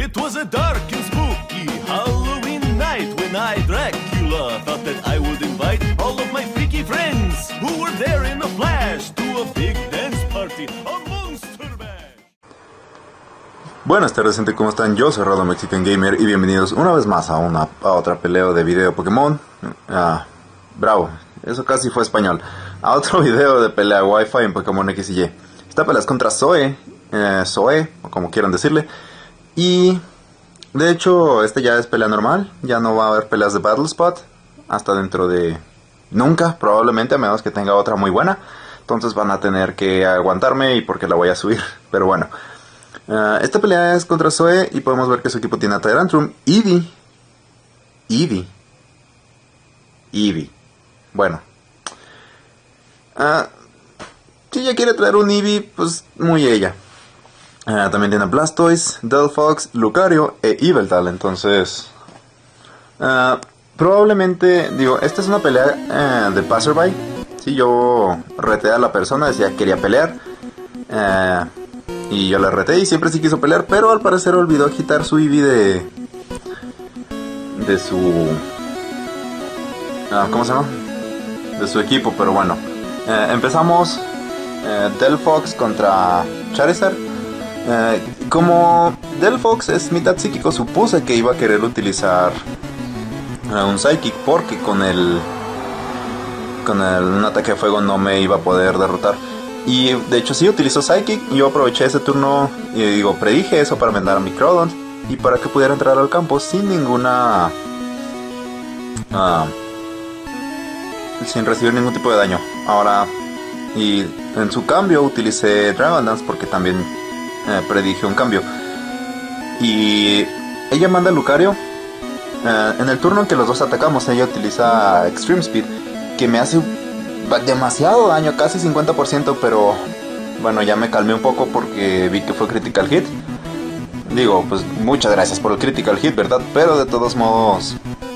It was a dark and spooky Halloween night when I, Dracula, thought that I would invite all of my freaky friends who were there in a flash to a big dance party, a Monster Bash. Buenas tardes, gente, ¿cómo están? Yo soy Rodo Mexican Gamer y bienvenidos una vez más a otra pelea de video Pokémon. Bravo, eso casi fue español. A otro video de pelea Wi-Fi en Pokémon X y Y. Esta pelea es contra Zoe, o como quieran decirle. Y de hecho, este ya es pelea normal. Ya no va a haber peleas de Battle Spot hasta dentro de nunca, probablemente, a menos que tenga otra muy buena. Entonces van a tener que aguantarme y porque la voy a subir. Pero bueno, esta pelea es contra Zoe y podemos ver que su equipo tiene a Tyrantrum, Eevee. Bueno, si ella quiere traer un Eevee, pues muy ella. También tiene Blastoise, Delphox, Lucario e Yveltal. Entonces, probablemente, digo, esta es una pelea de Passerby. Si yo reté a la persona, decía que quería pelear. Y yo la reté y siempre sí quiso pelear, pero al parecer olvidó quitar su Eevee de su... ¿cómo se llama? De su equipo, pero bueno. Empezamos Delphox contra Charizard. Como Delphox es mitad psíquico, supuse que iba a querer utilizar un Psychic, porque con un ataque de fuego no me iba a poder derrotar. Y de hecho sí utilizó Psychic. Yo aproveché ese turno y predije eso para mandar a mi Crawdon y para que pudiera entrar al campo sin ninguna... sin recibir ningún tipo de daño. Ahora, y en su cambio utilicé Dragon Dance porque también predije un cambio. Y ella manda a Lucario. En el turno en que los dos atacamos, ella utiliza Extreme Speed, que me hace demasiado daño, casi 50%, pero bueno, ya me calmé un poco porque vi que fue Critical Hit. Digo, pues muchas gracias por el Critical Hit, ¿verdad? Pero de todos modos,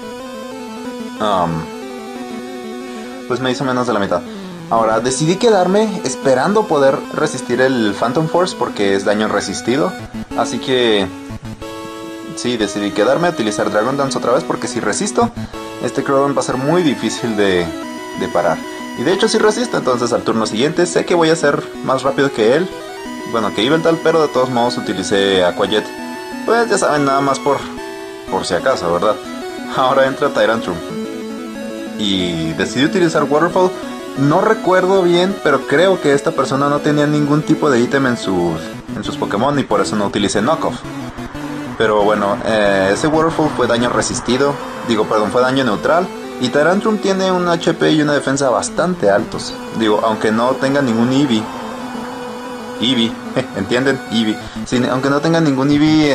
pues me hizo menos de la mitad. Ahora, decidí quedarme esperando poder resistir el Phantom Force porque es daño resistido. Así que sí, decidí quedarme a utilizar Dragon Dance otra vez porque si resisto, este Crawdon va a ser muy difícil de parar. Y de hecho si resisto, entonces al turno siguiente sé que voy a ser más rápido que él. Bueno, que Yveltal, pero de todos modos utilicé Aqua Jet. Pues ya saben, nada más por si acaso, ¿verdad? Ahora entra Tyrantrum y decidí utilizar Waterfall. No recuerdo bien, pero creo que esta persona no tenía ningún tipo de ítem en sus Pokémon y por eso no utilicé Knockoff. Pero bueno, ese Waterfall fue daño resistido, fue daño neutral. Y Tyrantrum tiene un HP y una defensa bastante altos. Aunque no tenga ningún Eevee, ¿entienden? Eevee. Sí, aunque no tenga ningún Eevee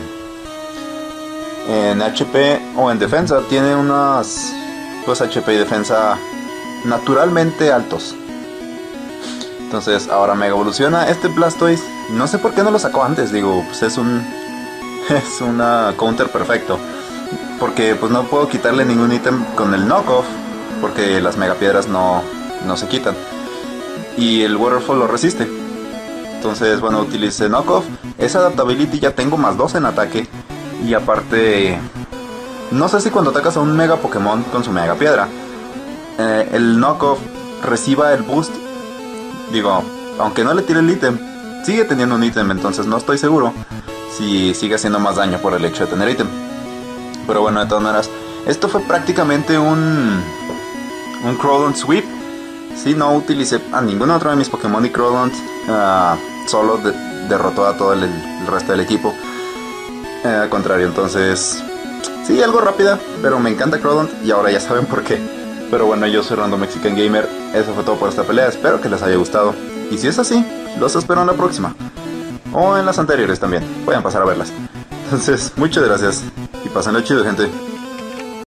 en HP o en defensa, tiene unos pues HP y defensa naturalmente altos. Entonces ahora mega evoluciona este Blastoise. No sé por qué no lo sacó antes. Pues es una counter perfecto, porque pues no puedo quitarle ningún ítem con el Knockoff porque las mega piedras no se quitan y el Waterfall lo resiste. Entonces bueno, utilicé Knockoff. Esa Adaptability ya tengo más 2 en ataque. Y aparte, no sé si cuando atacas a un mega Pokémon con su mega piedra, el Knockoff reciba el boost. Aunque no le tire el ítem, sigue teniendo un ítem. Entonces no estoy seguro si sigue haciendo más daño por el hecho de tener ítem. Pero bueno, de todas maneras, esto fue prácticamente un Crawdon sweep. Sí, no utilicé a ningún otro de mis Pokémon y Crawdon solo derrotó a todo el resto del equipo. Al contrario, entonces sí, algo rápida, pero me encanta Crawdon y ahora ya saben por qué. Pero bueno, yo soy Random Mexican Gamer. Eso fue todo por esta pelea, espero que les haya gustado. Y si es así, los espero en la próxima, o en las anteriores también, pueden pasar a verlas. Entonces, muchas gracias y pásenlo chido, gente.